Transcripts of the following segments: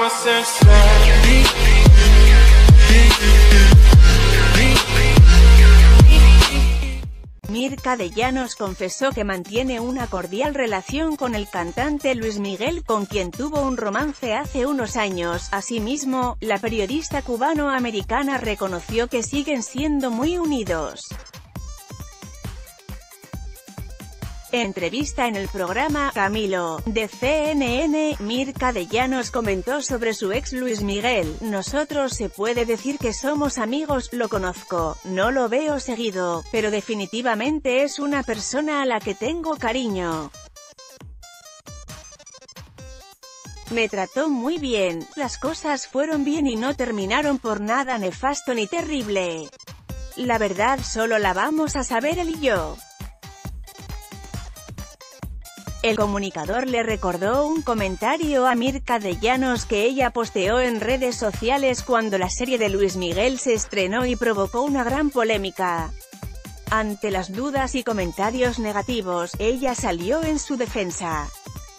Mirka de Llanos confesó que mantiene una cordial relación con el cantante Luis Miguel, con quien tuvo un romance hace unos años. Asimismo, la periodista cubano-americana reconoció que siguen siendo muy unidos. En entrevista en el programa Camilo, de CNN, Mirka de Llanos comentó sobre su ex Luis Miguel: "Nosotros se puede decir que somos amigos, lo conozco, no lo veo seguido, pero definitivamente es una persona a la que tengo cariño. Me trató muy bien, las cosas fueron bien y no terminaron por nada nefasto ni terrible. La verdad solo la vamos a saber él y yo". El comunicador le recordó un comentario a Mirka de Llanos que ella posteó en redes sociales cuando la serie de Luis Miguel se estrenó y provocó una gran polémica. Ante las dudas y comentarios negativos, ella salió en su defensa.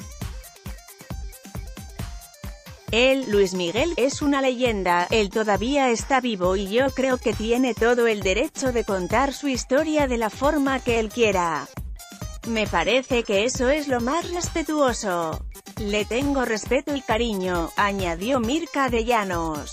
Luis Miguel, es una leyenda, él todavía está vivo y yo creo que tiene todo el derecho de contar su historia de la forma que él quiera. Me parece que eso es lo más respetuoso. Le tengo respeto y cariño", añadió Mirka de Llanos.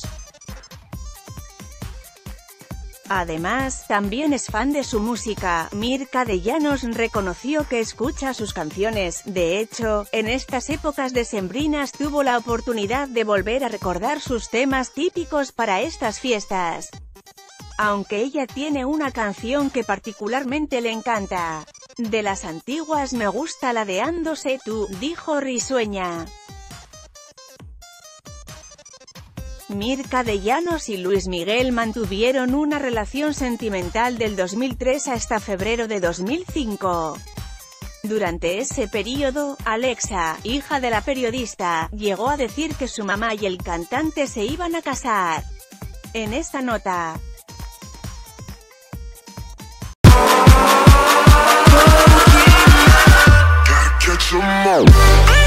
Además, también es fan de su música. Mirka de Llanos reconoció que escucha sus canciones. De hecho, en estas épocas decembrinas tuvo la oportunidad de volver a recordar sus temas típicos para estas fiestas. Aunque ella tiene una canción que particularmente le encanta. "De las antiguas me gusta la de Ando sé tú", dijo risueña. Mirka de Llanos y Luis Miguel mantuvieron una relación sentimental del 2003 hasta febrero de 2005. Durante ese periodo, Alexa, hija de la periodista, llegó a decir que su mamá y el cantante se iban a casar. En esta nota, some more.